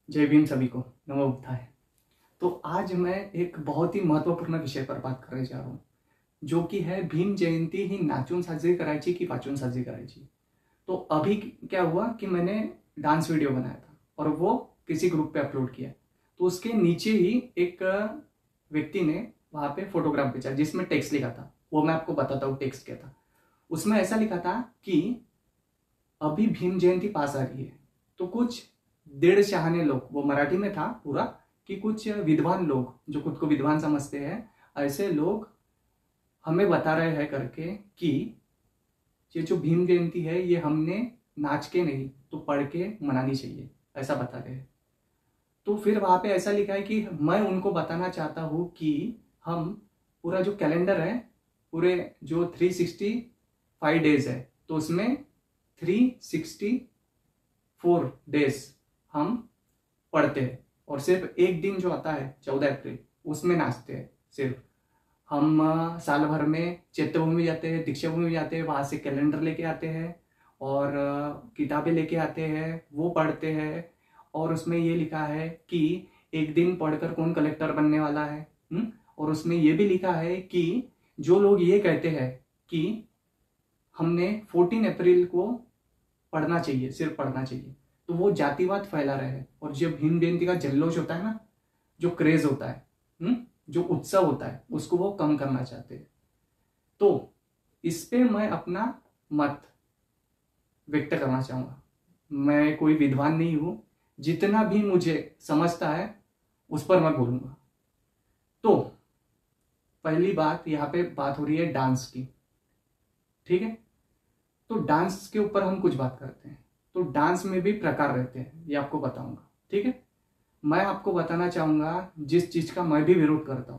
जय भीम सभी को, नमो बुद्धाय। तो आज मैं एक बहुत ही महत्वपूर्ण विषय पर बात करने जा रहा हूँ, जो कि है भीम जयंती ही नाचून साजरी करायची की वाचून साजरी करायची। तो अभी क्या हुआ कि मैंने डांस वीडियो बनाया था और वो किसी ग्रुप पे अपलोड किया। तो उसके नीचे ही एक व्यक्ति ने वहाँ पे फोटोग्राफ भेजा जिसमें टेक्स्ट लिखा था। वो मैं आपको बताता हूँ टेक्स्ट क्या था। उसमें ऐसा लिखा था कि अभी भीम जयंती पास आ रही है, तो कुछ डेढ़ चाहने लोग, वो मराठी में था पूरा, कि कुछ विद्वान लोग जो खुद को विद्वान समझते हैं, ऐसे लोग हमें बता रहे हैं करके कि ये जो भीम जयंती है ये हमने नाच के नहीं तो पढ़ के मनानी चाहिए, ऐसा बता रहे हैं। तो फिर वहां पे ऐसा लिखा है कि मैं उनको बताना चाहता हूँ कि हम पूरा जो कैलेंडर है, पूरे जो 365 डेज है, तो उसमें 364 डेज हम पढ़ते हैं और सिर्फ एक दिन जो आता है 14 अप्रैल उसमें नाचते हैं। सिर्फ हम साल भर में चैत्यभूमि जाते हैं, दीक्षाभूमि जाते हैं, वहां से कैलेंडर लेके आते हैं और किताबें लेके आते हैं, वो पढ़ते हैं। और उसमें ये लिखा है कि एक दिन पढ़कर कौन कलेक्टर बनने वाला है। और उसमें ये भी लिखा है कि जो लोग ये कहते हैं कि हमने 14 अप्रैल को पढ़ना चाहिए, सिर्फ पढ़ना चाहिए, तो वो जातिवाद फैला रहे हैं। और जो भीम जयंती का जल्लोष होता है ना, जो क्रेज होता है, जो उत्सव होता है, उसको वो कम करना चाहते हैं। तो इस पे मैं अपना मत व्यक्त करना चाहूंगा। मैं कोई विद्वान नहीं हूं, जितना भी मुझे समझता है उस पर मैं बोलूंगा। तो पहली बात, यहाँ पे बात हो रही है डांस की, ठीक है। तो डांस के ऊपर हम कुछ बात करते हैं। तो डांस में भी प्रकार रहते हैं, ये आपको बताऊंगा, ठीक है। मैं आपको बताना चाहूंगा जिस चीज का मैं भी विरोध करता हूं।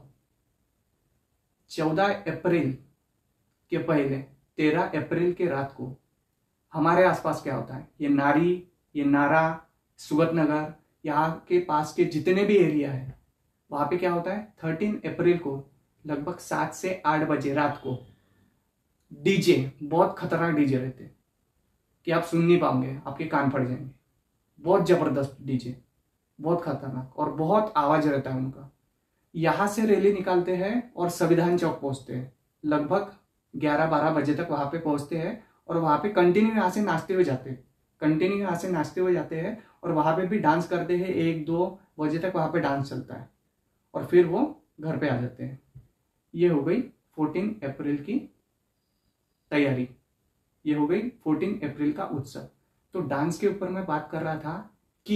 14 अप्रैल के पहले 13 अप्रैल के रात को हमारे आसपास क्या होता है, ये नारी, ये नारा, सुगत नगर, यहाँ के पास के जितने भी एरिया है, वहां पे क्या होता है 13 अप्रैल को लगभग 7 से 8 बजे रात को डीजे, बहुत खतरनाक डीजे रहते हैं कि आप सुन नहीं पाओगे, आपके कान फट जाएंगे। बहुत जबरदस्त डीजे, बहुत खतरनाक, और बहुत आवाज रहता है उनका। यहां से रैली निकालते हैं और संविधान चौक पहुंचते हैं, लगभग 11-12 बजे तक वहां पे पहुंचते हैं। और वहां पे कंटिन्यू यहाँ से नाचते हुए जाते हैं, कंटिन्यू यहाँ से नाचते हुए जाते हैं। और वहां पे भी डांस करते हैं, 1-2 बजे तक वहां पे डांस चलता है और फिर वो घर पे आ जाते हैं। ये हो गई 14 अप्रैल की तैयारी, ये हो गई 14 अप्रैल का उत्सव। तो डांस के ऊपर मैं बात कर रहा था कि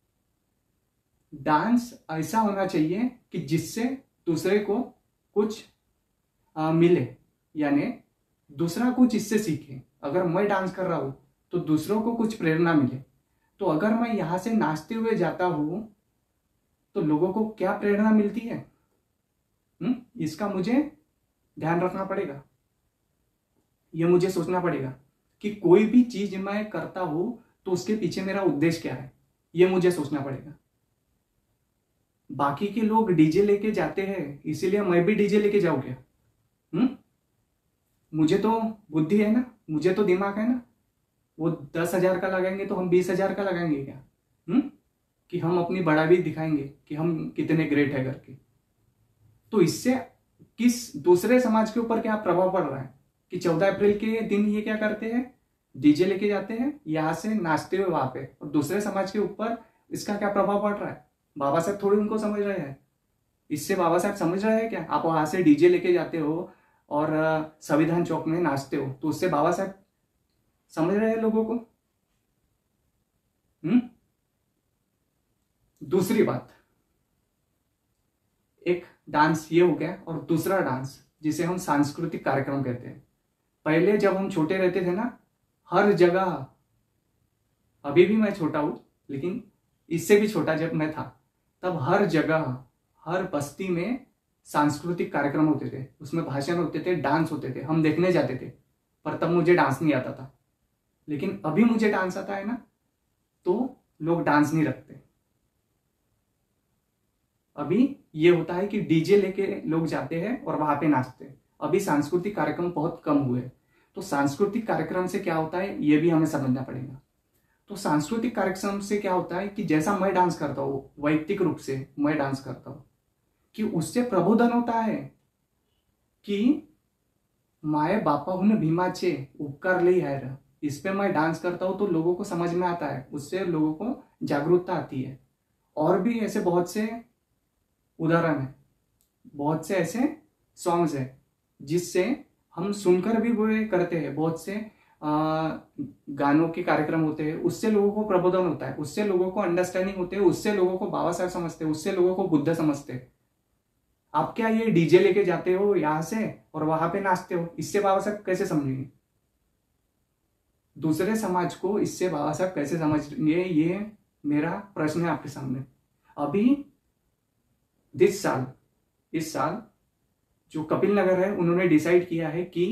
डांस ऐसा होना चाहिए कि जिससे दूसरे को कुछ मिले, यानी दूसरा कुछ इससे सीखे। अगर मैं डांस कर रहा हूं तो दूसरों को कुछ प्रेरणा मिले। तो अगर मैं यहां से नाचते हुए जाता हूं तो लोगों को क्या प्रेरणा मिलती है, इसका मुझे ध्यान रखना पड़ेगा। यह मुझे सोचना पड़ेगा कि कोई भी चीज मैं करता हूं तो उसके पीछे मेरा उद्देश्य क्या है, यह मुझे सोचना पड़ेगा। बाकी के लोग डीजे लेके जाते हैं, इसीलिए मैं भी डीजे लेके जाऊं क्या? मुझे तो बुद्धि है ना, मुझे तो दिमाग है ना। वो 10,000 का लगाएंगे तो हम 20,000 का लगाएंगे क्या? कि हम अपनी बड़ा भी दिखाएंगे कि हम कितने ग्रेट है करके। तो इससे किस दूसरे समाज के ऊपर क्या प्रभाव पड़ रहा है कि 14 अप्रैल के दिन ये क्या करते हैं, डीजे लेके जाते हैं यहां से नाचते हुए वहां पे, और दूसरे समाज के ऊपर इसका क्या प्रभाव पड़ रहा है? बाबा साहब थोड़ी उनको समझ रहे हैं। इससे बाबा साहब समझ रहे हैं क्या? आप वहां से डीजे लेके जाते हो और संविधान चौक में नाचते हो, तो उससे बाबा साहब समझ रहे हैं लोगों को? दूसरी बात, एक डांस ये हो गया, और दूसरा डांस जिसे हम सांस्कृतिक कार्यक्रम कहते हैं। पहले जब हम छोटे रहते थे ना, हर जगह, अभी भी मैं छोटा हूं लेकिन इससे भी छोटा जब मैं था, तब हर जगह, हर बस्ती में सांस्कृतिक कार्यक्रम होते थे, उसमें भाषण होते थे, डांस होते थे, हम देखने जाते थे। पर तब मुझे डांस नहीं आता था। लेकिन अभी मुझे डांस आता है ना, तो लोग डांस नहीं रखते। अभी ये होता है कि डीजे लेके लोग जाते हैं और वहां पे नाचते हैं। अभी सांस्कृतिक कार्यक्रम बहुत कम हुए। तो सांस्कृतिक कार्यक्रम से क्या होता है ये भी हमें समझना पड़ेगा। तो सांस्कृतिक कार्यक्रम से क्या होता है कि जैसा मैं डांस करता हूँ, वैयक्तिक रूप से मैं डांस करता हूँ, कि उससे प्रबोधन होता है कि माए बापाहून भीमाचे उपकार लई हायर। इस पे मैं डांस करता हूँ तो लोगों को समझ में आता है, उससे लोगों को जागरूकता आती है। और भी ऐसे बहुत से उदाहरण हैं, बहुत से ऐसे सॉन्ग्स हैं जिससे हम सुनकर भी वो करते हैं। बहुत से गानों के कार्यक्रम होते हैं, उससे लोगों को प्रबोधन होता है, उससे लोगों को अंडरस्टैंडिंग होते हैं, उससे लोगों को बाबा साहब समझते हैं, उससे लोगों को बुद्ध समझते हैं। आप क्या ये डीजे लेके जाते हो यहां से और वहां पे नाचते हो, इससे बाबा साहब कैसे समझेंगे? दूसरे समाज को इससे बाबा साहब कैसे समझेंगे, ये मेरा प्रश्न है आपके सामने। अभी इस साल जो कपिल नगर है उन्होंने डिसाइड किया है कि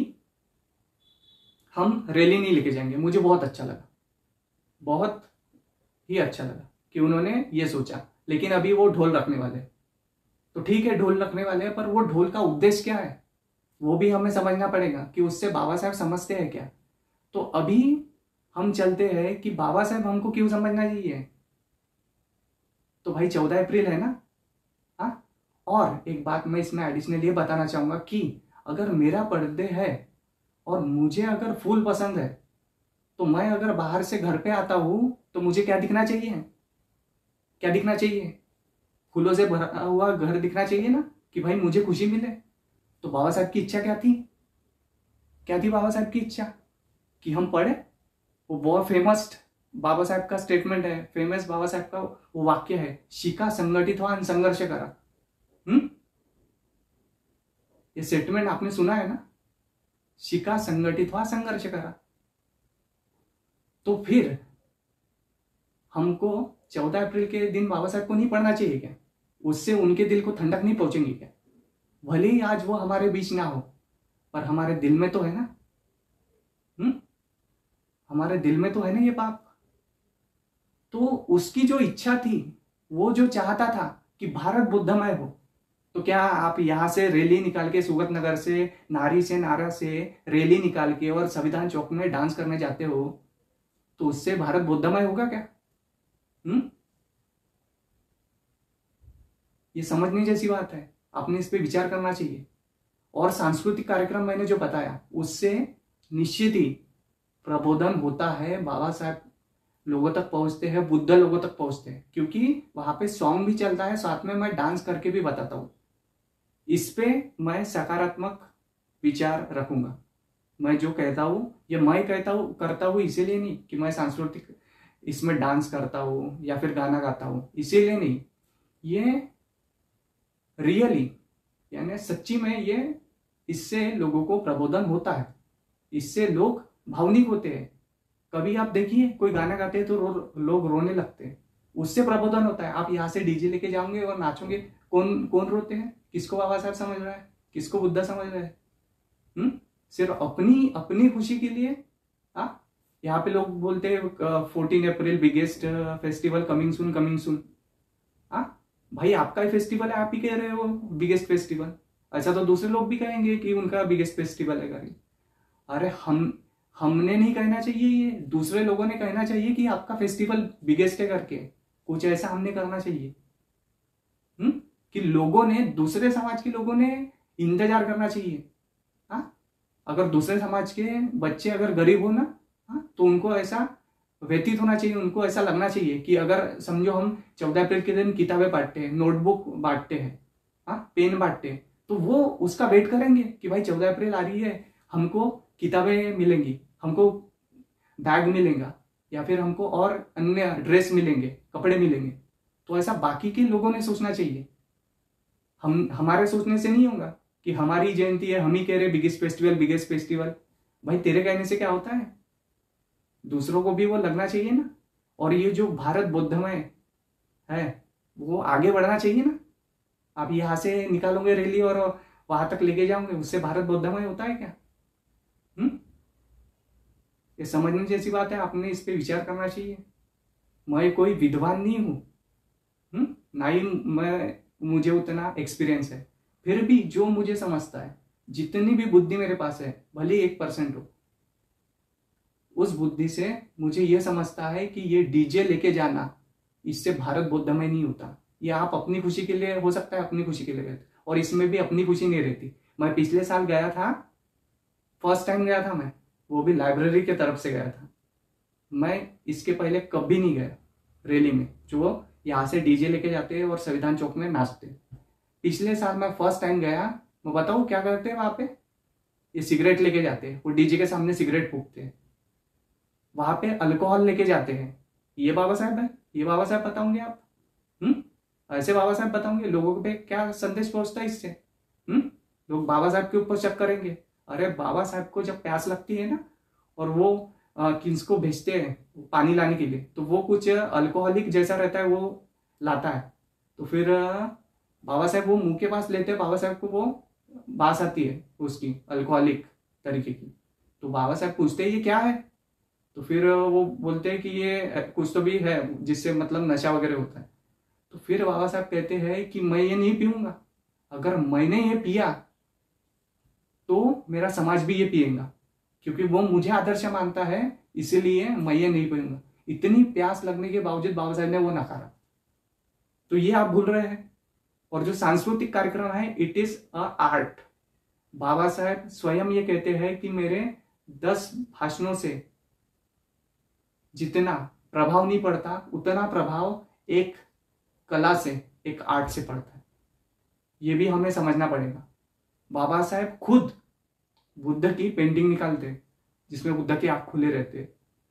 हम रैली नहीं लेके जाएंगे। मुझे बहुत अच्छा लगा, बहुत ही अच्छा लगा कि उन्होंने ये सोचा। लेकिन अभी वो ढोल रखने वाले, तो ठीक है ढोल रखने वाले हैं, पर वो ढोल का उद्देश्य क्या है वो भी हमें समझना पड़ेगा कि उससे बाबा साहब समझते हैं क्या। तो अभी हम चलते हैं कि बाबा साहब हमको क्यों समझना चाहिए। तो भाई 14 अप्रैल है ना। हाँ, और एक बात मैं इसमें एडिशनल ये बताना चाहूंगा कि अगर मेरा बर्थडे है और मुझे अगर फूल पसंद है, तो मैं अगर बाहर से घर पे आता हूं तो मुझे क्या दिखना चाहिए? क्या दिखना चाहिए? फूलों से भरा हुआ घर दिखना चाहिए ना, कि भाई मुझे खुशी मिले। तो बाबा साहब की इच्छा क्या थी? क्या थी बाबा साहब की इच्छा? कि हम पढ़े। वो बहुत फेमस बाबा साहब का स्टेटमेंट है, फेमस बाबा साहब का वो वाक्य है, शिका संगठित हुआ संघर्ष करा। ये स्टेटमेंट आपने सुना है ना, शिका संगठित हुआ संघर्ष करा। तो फिर हमको 14 अप्रैल के दिन बाबा साहब को नहीं पढ़ना चाहिए क्या? उससे उनके दिल को ठंडक नहीं पहुंचेगी क्या? भले ही आज वो हमारे बीच ना हो, पर हमारे दिल में तो है ना। हमारे दिल में तो है ना ये पाप। तो उसकी जो इच्छा थी, वो जो चाहता था कि भारत बुद्धमय हो, तो क्या आप यहां से रैली निकाल के, सुगत नगर से, नारी से नारा से रैली निकाल के और संविधान चौक में डांस करने जाते हो, तो उससे भारत बुद्धमय होगा क्या? ये समझने जैसी बात है, आपने इस पे विचार करना चाहिए। और सांस्कृतिक कार्यक्रम मैंने जो बताया, उससे निश्चित ही प्रबोधन होता है, बाबा साहब लोगों तक पहुंचते हैं, बुद्ध लोगों तक पहुंचते हैं, क्योंकि वहां पे सॉन्ग भी चलता है, साथ में मैं डांस करके भी बताता हूं। इस पे मैं सकारात्मक विचार रखूंगा। मैं जो कहता हूं, ये मैं कहता हूं करता हूं इसीलिए नहीं कि मैं सांस्कृतिक इसमें डांस करता हूं या फिर गाना गाता हूं, इसीलिए नहीं। ये रियली यानी सच्ची में ये इससे लोगों को प्रबोधन होता है, इससे लोग भावनिक होते हैं। कभी आप देखिए कोई गाना गाते हैं तो लोग रोने लगते हैं, उससे प्रबोधन होता है। आप यहाँ से डीजे लेके जाओगे और नाचोगे, कौन कौन रोते हैं? किसको बाबा साहब समझ रहा है, किसको बुद्धा समझ रहा है? सिर्फ अपनी अपनी खुशी के लिए। हाँ, यहाँ पे लोग बोलते हैं 14 April biggest festival coming soon coming soon. हाँ भाई, आपका ही फेस्टिवल है, आप ही कह रहे हो बिगेस्ट फेस्टिवल। अच्छा, तो दूसरे लोग भी कहेंगे कि उनका बिगेस्ट फेस्टिवल है गाड़ी। अरे हमने नहीं कहना चाहिए, ये दूसरे लोगों ने कहना चाहिए कि आपका फेस्टिवल बिगेस्ट है करके। कुछ ऐसा हमने करना चाहिए कि लोगों ने, दूसरे समाज के लोगों ने इंतजार करना चाहिए। हाँ, अगर दूसरे समाज के बच्चे अगर गरीब हो ना, हाँ, तो उनको ऐसा व्यतीत होना चाहिए, उनको ऐसा लगना चाहिए कि अगर समझो हम 14 अप्रैल के दिन किताबें बांटते हैं, नोटबुक बांटते हैं, हाँ, पेन बांटते हैं, तो वो उसका वेट करेंगे कि भाई 14 अप्रैल आ रही है, हमको किताबें मिलेंगी, हमको बैग मिलेगा, या फिर हमको और अन्य ड्रेस मिलेंगे, कपड़े मिलेंगे। तो ऐसा बाकी के लोगों ने सोचना चाहिए। हमारे सोचने से नहीं होगा कि हमारी जयंती है, हम ही कह रहे बिगेस्ट फेस्टिवल बिगेस्ट फेस्टिवल। भाई तेरे कहने से क्या होता है? दूसरों को भी वो लगना चाहिए ना। और ये जो भारत बुद्धमय है वो आगे बढ़ना चाहिए ना। आप यहां से निकालोगे रैली और वहां तक लेके जाओगे, उससे भारत बुद्धमय होता है क्या? ये समझने जैसी बात है, आपने इस पे विचार करना चाहिए। मैं कोई विद्वान नहीं हूं, ना ही मुझे उतना एक्सपीरियंस है, फिर भी जो मुझे समझता है, जितनी भी बुद्धि मेरे पास है, भले 1% हो, उस बुद्धि से मुझे यह समझता है कि ये डीजे लेके जाना, इससे भारत बौद्धमय नहीं होता। ये आप अपनी खुशी के लिए, हो सकता है अपनी खुशी के लिए गए थे, और इसमें भी अपनी खुशी नहीं रहती। मैं पिछले साल गया था, फर्स्ट टाइम गया था मैं, वो भी लाइब्रेरी के तरफ से गया था। मैं इसके पहले कभी नहीं गया रैली में, जो यहाँ से डीजे लेके जाते हैं और संविधान चौक में नाचते। पिछले साल मैं फर्स्ट टाइम गया। मैं बताऊँ क्या करते हैं वहां पे? ये सिगरेट लेके जाते हैं, वो डीजे के सामने सिगरेट फूकते हैं। वहां पे अल्कोहल लेके जाते हैं। ये बाबा साहब है? ये बाबा साहब बताओगे आप? ऐसे बाबा साहब बताओगे? लोगों पे क्या संदेश पहुंचता है इससे? लोग बाबा साहब के ऊपर शक करेंगे। अरे बाबा साहब को जब प्यास लगती है ना, और वो किसको भेजते हैं पानी लाने के लिए, तो वो कुछ अल्कोहलिक जैसा रहता है, वो लाता है। तो फिर बाबा साहब वो मुंह के पास लेते हैं, बाबा साहब को वो बास आती है उसकी अल्कोहलिक तरीके की। तो बाबा साहब पूछते हैं ये क्या है? तो फिर वो बोलते हैं कि ये कुछ तो भी है जिससे मतलब नशा वगैरह होता है। तो फिर बाबा साहब कहते हैं कि मैं ये नहीं पीऊंगा, अगर मैंने ये पिया तो मेरा समाज भी ये पिएगा, क्योंकि वो मुझे आदर्श मानता है, इसीलिए मैं ये नहीं पीऊंगा। इतनी प्यास लगने के बावजूद बाबा साहब ने वो नकारा। तो ये आप भूल रहे हैं। और जो सांस्कृतिक कार्यक्रम है, it is a art. Babasaheb स्वयं ये कहते हैं कि मेरे 10 भाषणों से जितना प्रभाव नहीं पड़ता, उतना प्रभाव एक कला से, एक आर्ट से पड़ता है। ये भी हमें समझना पड़ेगा। बाबा साहब खुद बुद्ध की पेंटिंग निकालते जिसमें बुद्ध के आंख खुले रहते।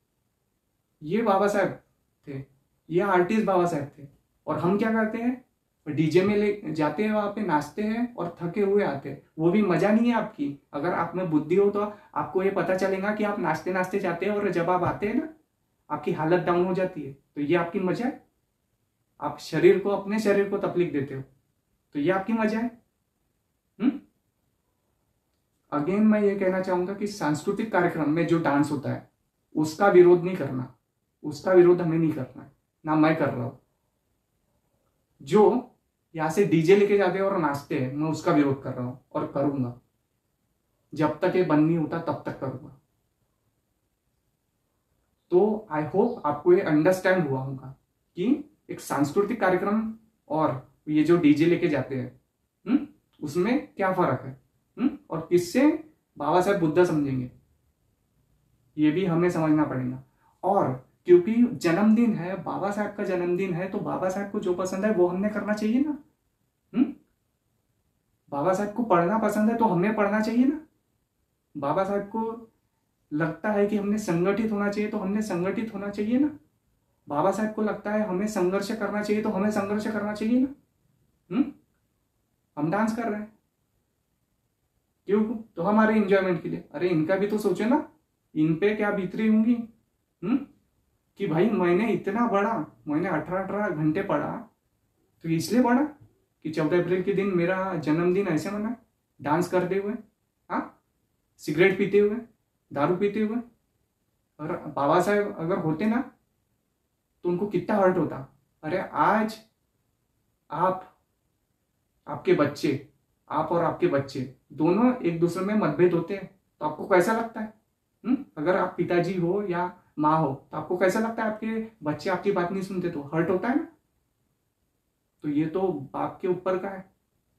ये बाबा साहब थे, ये आर्टिस्ट बाबा साहब थे। और हम क्या करते हैं? डीजे में ले जाते हैं, वहां पे नाचते हैं और थके हुए आते हैं। वो भी मजा नहीं है आपकी। अगर आप में बुद्धि हो तो आपको ये पता चलेगा कि आप नाचते नाचते जाते हैं, और जब आप आते हैं ना, आपकी हालत डाउन हो जाती है। तो ये आपकी मजा है? आप शरीर को, अपने शरीर को तकलीफ देते हो, तो ये आपकी मजा है? अगेन मैं ये कहना चाहूंगा कि सांस्कृतिक कार्यक्रम में जो डांस होता है उसका विरोध नहीं करना, उसका विरोध हमें नहीं करना है, ना मैं कर रहा हूं। जो यहां से डीजे लेके जाते हैं और नाचते हैं, मैं उसका विरोध कर रहा हूं और करूंगा। जब तक ये बंद नहीं होता तब तक करूंगा। तो आई होप आपको ये अंडरस्टैंड हुआ होगा कि एक सांस्कृतिक कार्यक्रम और ये जो डीजे लेके जाते हैं उसमें क्या फर्क है, और किससे बाबा साहब बुद्ध समझेंगे, ये भी हमें समझना पड़ेगा। और क्योंकि जन्मदिन है, बाबा साहब का जन्मदिन है, तो बाबा साहब को जो पसंद है वो हमने करना चाहिए ना। बाबा साहब को पढ़ना पसंद है तो हमें पढ़ना चाहिए ना। बाबा साहब को लगता है कि हमने संगठित होना चाहिए तो हमने संगठित होना चाहिए ना। बाबा साहब को लगता है हमें संघर्ष करना चाहिए तो हमें संघर्ष करना चाहिए ना। हम डांस कर रहे हैं क्यों? तो हमारे एंजॉयमेंट के लिए। अरे इनका भी तो सोचो ना, इन पे क्या बीतरी होंगी कि भाई मैंने इतना पढ़ा, मैंने 18 घंटे पढ़ा, तो इसलिए पढ़ा कि 14 अप्रैल के दिन मेरा जन्मदिन ऐसे मना, डांस करते हुए, सिगरेट पीते हुए, दारू पीते हुए। और बाबा साहब अगर होते ना तो उनको कितना हर्ट होता। अरे आज आपके बच्चे, आप और आपके बच्चे दोनों एक दूसरे में मतभेद होते हैं, तो आपको कैसा लगता है? अगर आप पिताजी हो या माँ हो तो आपको कैसा लगता है? आपके बच्चे आपकी बात नहीं सुनते तो हर्ट होता है ना। तो ये तो बाप के ऊपर का है।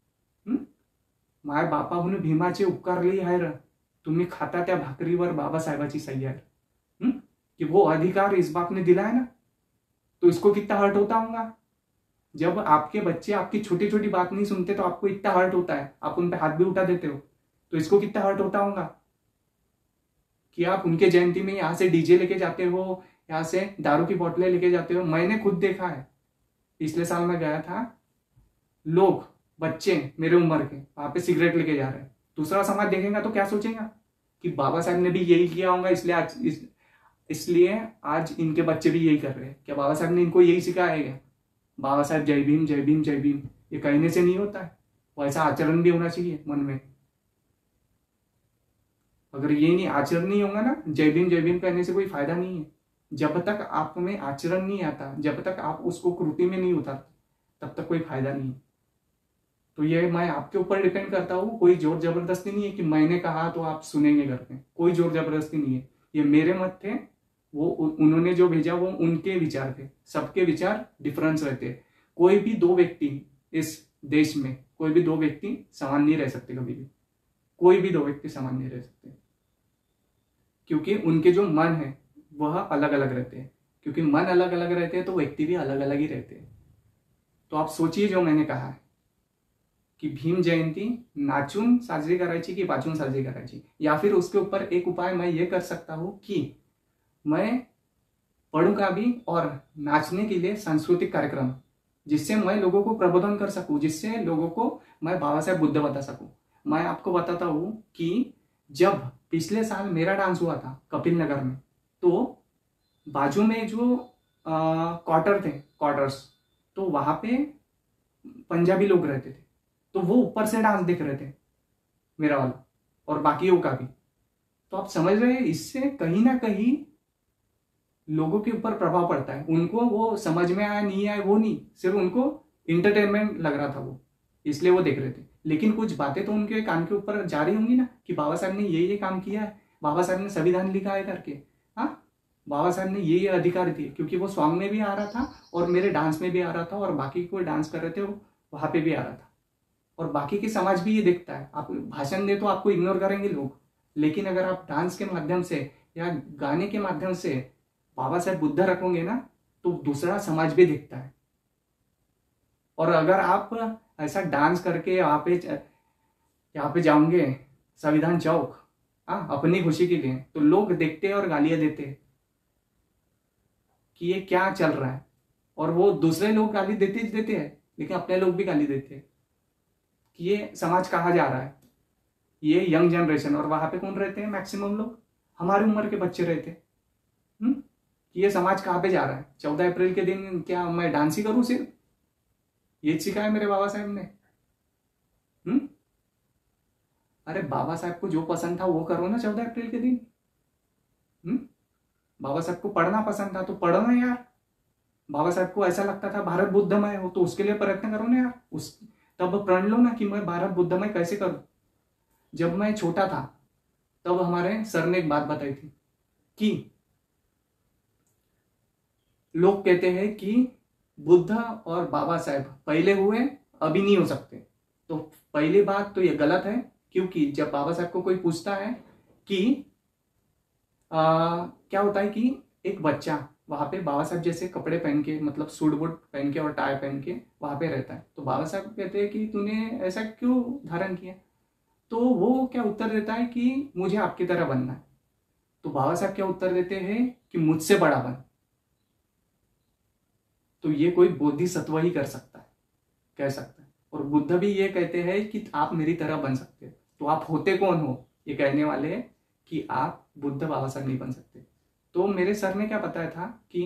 माय बापाहून भीमाचे उपकार लई आहे र, तुम्ही खाता त्या भाकरीवर बाबासाहेबाची सही आहे। कि वो अधिकार इस बाप ने दिला है ना, तो इसको कितना हर्ट होता होगा। जब आपके बच्चे आपकी छोटी छोटी बात नहीं सुनते तो आपको इतना हर्ट होता है, आप उन पे हाथ भी उठा देते हो, तो इसको कितना हर्ट होता होगा कि आप उनके जयंती में यहाँ से डीजे लेके जाते हो, यहाँ से दारू की बोतलें लेके जाते हो। मैंने खुद देखा है, पिछले साल मैं गया था, लोग बच्चे मेरे उम्र के वहां पे सिगरेट लेके जा रहे हैं। दूसरा समाज देखेगा तो क्या सोचेगा कि बाबा साहब ने भी यही किया होगा, इसलिए आज इनके बच्चे भी यही कर रहे हैं। क्या बाबा साहब ने इनको यही सिखाया है? बाबा साहब जय भीम जय भीम जय भीम ये कहने से नहीं होता है, वैसा आचरण भी होना चाहिए मन में। अगर ये नहीं आचरण नहीं होगा ना, जय भीम कहने से कोई फायदा नहीं है। जब तक आप में आचरण नहीं आता, जब तक आप उसको कृति में नहीं उतारते, तब तक कोई फायदा नहीं है। तो ये मैं आपके ऊपर डिपेंड करता हूँ, कोई जोर जबरदस्ती नहीं है कि मैंने कहा तो आप सुनेंगे करके, कोई जोर जबरदस्ती नहीं है। ये मेरे मत थे, वो उन्होंने जो भेजा वो उनके विचार थे। सबके विचार डिफरेंस रहते हैं। कोई भी दो व्यक्ति इस देश में, कोई भी दो व्यक्ति समान नहीं रह सकते कभी भी। कोई भी दो व्यक्ति समान नहीं रह सकते, क्योंकि उनके जो मन है वह अलग अलग रहते हैं। क्योंकि मन अलग अलग रहते हैं तो व्यक्ति भी अलग अलग ही रहते हैं। तो आप सोचिए जो मैंने कहा है की भीम जयंती नाचून साजरी करायची की वाचून साजरी करायची, या फिर उसके ऊपर एक उपाय मैं ये कर सकता हूं कि मैं पढ़ूंगा भी और नाचने के लिए सांस्कृतिक कार्यक्रम, जिससे मैं लोगों को प्रबोधन कर सकूं, जिससे लोगों को मैं बाबा साहेब बुद्ध बता सकूं। मैं आपको बताता हूं कि जब पिछले साल मेरा डांस हुआ था कपिल नगर में, तो बाजू में जो क्वार्टर थे, क्वार्टर्स, तो वहां पे पंजाबी लोग रहते थे, तो वो ऊपर से डांस देख रहे थे मेरा वाला और बाकियों का भी। तो आप समझ रहे हैं, इससे कहीं ना कहीं लोगों के ऊपर प्रभाव पड़ता है। उनको वो समझ में आया नहीं आया वो नहीं, सिर्फ उनको इंटरटेनमेंट लग रहा था वो, इसलिए वो देख रहे थे। लेकिन कुछ बातें तो उनके कान के ऊपर जा रही होंगी ना कि बाबा साहब ने ये काम किया है, बाबा साहब ने संविधान लिखा है करके। हाँ, बाबा साहब ने ये अधिकार दिए, क्योंकि वो सॉन्ग में भी आ रहा था और मेरे डांस में भी आ रहा था और बाकी कोई डांस कर रहे थे वहां पे भी आ रहा था। और बाकी के समाज भी ये देखता है। आप भाषण दे तो आपको इग्नोर करेंगे लोग, लेकिन अगर आप डांस के माध्यम से या गाने के माध्यम से बाबा साहेब बुद्ध रखोगे ना, तो दूसरा समाज भी देखता है। और अगर आप ऐसा डांस करके यहाँ पे जाओगे संविधान चौक, हाँ, अपनी खुशी के लिए, तो लोग देखते हैं और गालियां देते हैं कि ये क्या चल रहा है। और वो दूसरे लोग गाली देते हैं, लेकिन अपने लोग भी गाली देते हैं कि ये समाज कहाँ जा रहा है, ये यंग जनरेशन। और वहां पे कौन रहते हैं? मैक्सिमम लोग हमारी उम्र के बच्चे रहते हैं। कि ये समाज कहाँ पे जा रहा है। 14 अप्रैल के दिन क्या मैं डांस ही करूं सिर्फ? ये सिखाया मेरे बाबा साहब ने। अरे बाबा साहब को जो पसंद था वो करो ना 14 अप्रैल के दिन। बाबा साहब को पढ़ना पसंद था तो पढ़ो ना यार। बाबा साहब को ऐसा लगता था भारत बुद्धमय हो, तो उसके लिए प्रयत्न करो ना यार। तब प्रण लो ना कि मैं भारत बुद्धमय कैसे करूं। जब मैं छोटा था तब हमारे सर ने एक बात बताई थी कि लोग कहते हैं कि बुद्ध और बाबा साहब पहले हुए, अभी नहीं हो सकते। तो पहली बात तो ये गलत है, क्योंकि जब बाबा साहब को कोई पूछता है कि क्या होता है कि एक बच्चा वहां पे बाबा साहब जैसे कपड़े पहन के, मतलब सूट बूट पहन के और टाई पहन के वहां पे रहता है, तो बाबा साहब कहते हैं कि तूने ऐसा क्यों धारण किया? तो वो क्या उत्तर देता है कि मुझे आपकी तरह बनना है। तो बाबा साहब क्या उत्तर देते हैं कि मुझसे बड़ा बन। तो ये कोई बोधिसत्व ही कर सकता है, कह सकता है। और बुद्ध भी ये कहते हैं कि आप मेरी तरह बन सकते हो। तो आप होते कौन हो ये कहने वाले कि आप बुद्ध बाबा साहब नहीं बन सकते। तो मेरे सर ने क्या बताया था कि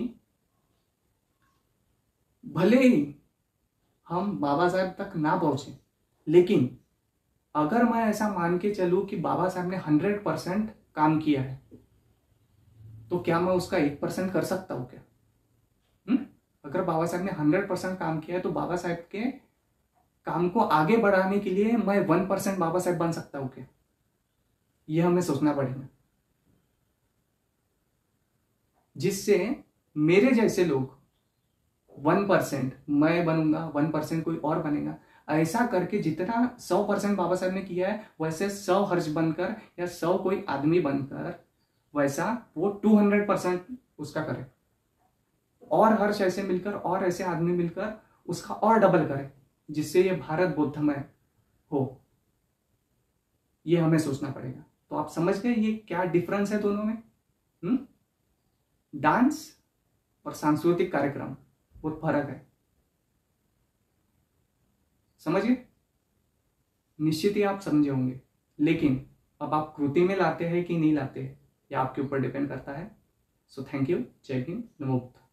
भले ही हम बाबा साहब तक ना पहुंचे, लेकिन अगर मैं ऐसा मान के चलूं कि बाबा साहब ने 100% काम किया है, तो क्या मैं उसका 1% कर सकता हूं क्या? अगर बाबा साहब ने 100% काम किया है, तो बाबा साहब के काम को आगे बढ़ाने के लिए मैं 1% बाबा साहब बन सकता हूं क्या? यह हमें सोचना पड़ेगा, जिससे मेरे जैसे लोग 1% मैं बनूंगा, 1% कोई और बनेगा। ऐसा करके जितना 100% बाबा साहब ने किया है, वैसे 100 हर्ष बनकर या 100 कोई आदमी बनकर वैसा वो 200% उसका करे। और हर्ष ऐसे मिलकर और ऐसे आदमी मिलकर उसका और डबल करे, जिससे ये भारत बुद्धमय हो। ये हमें सोचना पड़ेगा। तो आप समझ गए ये क्या डिफरेंस है दोनों में? डांस और सांस्कृतिक कार्यक्रम बहुत फर्क है, समझिए। निश्चित ही आप समझे होंगे, लेकिन अब आप कृति में लाते हैं कि नहीं लाते हैं, यह आपके ऊपर डिपेंड करता है। So thank you. Jai Hind, NaMo Buddha.